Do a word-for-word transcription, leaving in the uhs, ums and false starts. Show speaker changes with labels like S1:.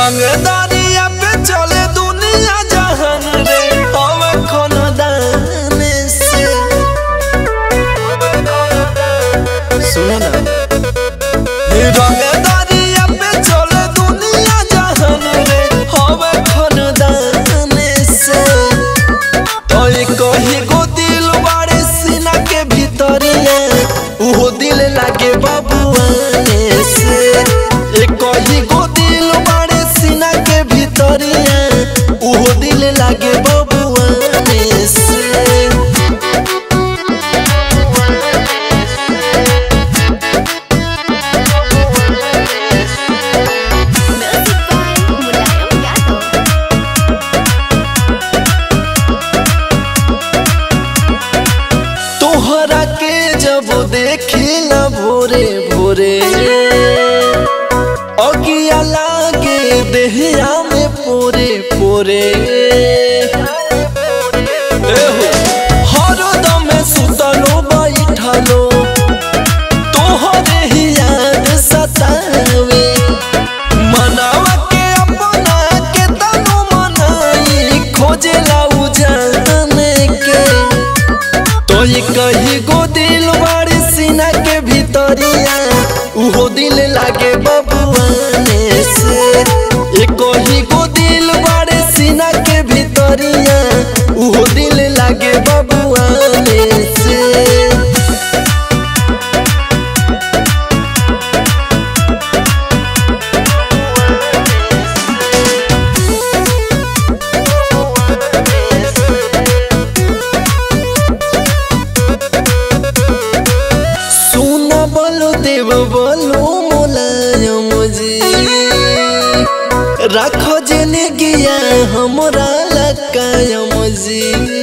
S1: रंगदारिया पे चले दुनिया जहान रे हवे खानदान से। सुनो ना रंगदारिया पे चले दुनिया जहान रे हवे खानदान से। तो कही गो दिल बाड़े सीना के भीतरिया उहो दिल लागे बबुआने से। कही गो दिल बाड़े सीना के भीतरिया उहो दिल लागे बबुआने से। तोहरा के जब देखिला भोरे भोरे अगिया लागे देहिया में पोरे पोरे। हरदम सुतलो बैठलो तोहरे ही याद सतावे। मनावा के अपना के तनु मनाई खोजेला उजाने के। तो ये कही गो दिल बाड़ी सीना के भीतरिया उहो दिल लागे बबुआने से। ये कही गो दिल बाड़े सीना के भीतरिया उहो दिल लागे बबुआने से। देव बोलो मुलायम जी रखो जिंदगिया हमरा लकायम जी।